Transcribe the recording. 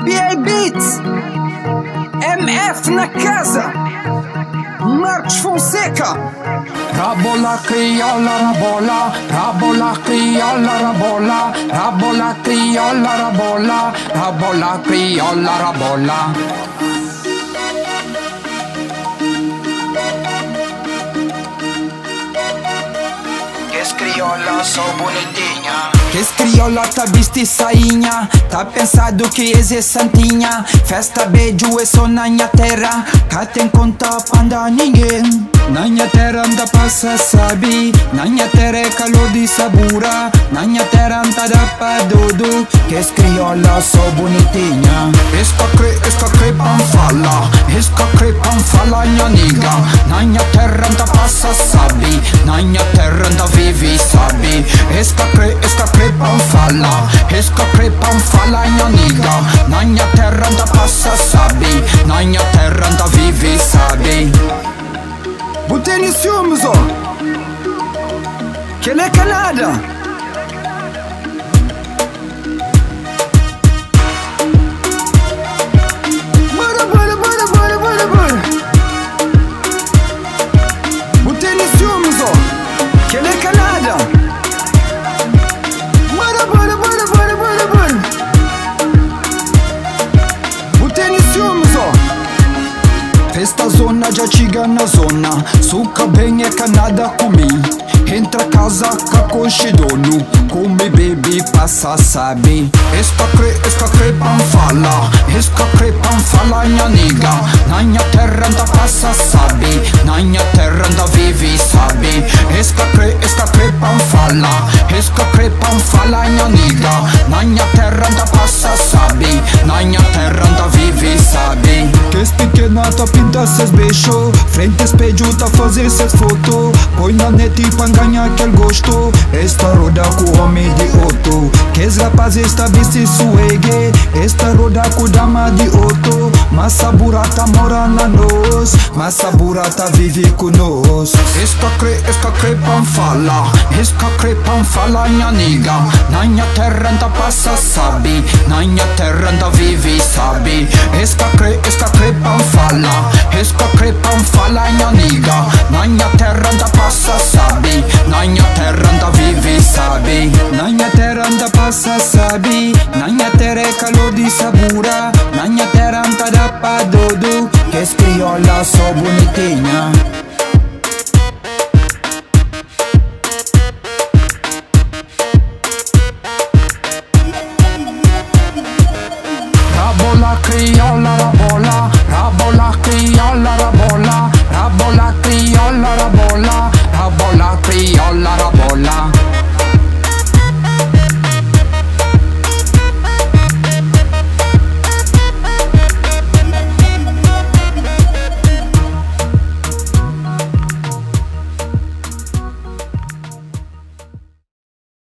BA Beats, MF na casa, Marcos Fonseca. Rabola criolla, rabola, rabola criolla, rabola, rabola criolla, rabola, rabola criolla, rabola. Que criolla, sou bonitinha. Que criolla tá viste sainha, tá pensado que é santinha. Festa beijo é só na minha terra, cá tem conta panda ninguém. Na minha terra anda passa sabe, na minha terra é calor de sabura, na minha terra anda dá pra dodo. Que criolla sou bonitinha. Esca cre pan fala minha niga. Na minha terra anda passa sabe, na minha terra anda vive sabe. Esca cre pan fala minha niga. Na minha terra anda passa sabe, na minha terra anda vive sabe. Botei nos filmes, ó, que ele é Canadá. Botei nos filmes, ó, que ele é Canadá. Botei nos filmes, ó. Festa zona já chega na zona, suca bem é canada comi. Entra casa com dono, come bebe passa sabe. Esca cre pan fala minha niga. Na minha terra anda passa sabe, na minha terra anda vive sabe. Esca cre pan fala minha niga. Na minha terra anda passa sabe, na minha terra anda vive sabe. Que pequena tá pinta ses beijo, frente espelho tá fazer ses foto. Põe na net pra ganhar aquele gosto. Esta roda com homem de outro, que os rapazes está viste suegue. Esta roda com dama de outro, mas saburata mora na nós, mas saburata vive com nós. Esca cre pan fala minha niga. Na minha terra anda passa sabe, na minha terra anda vive sabe. Esca cre pan fala minha niga. Na minha terra anda passa sabe, na minha terra anda vive sabe. Na minha terra anda passa sabe, na minha terra é calor de sabura, na minha terra anda dá pra dodo. Que criolla sou bonitinha. Rabola criolla, rabola, rabola criolla, rabola.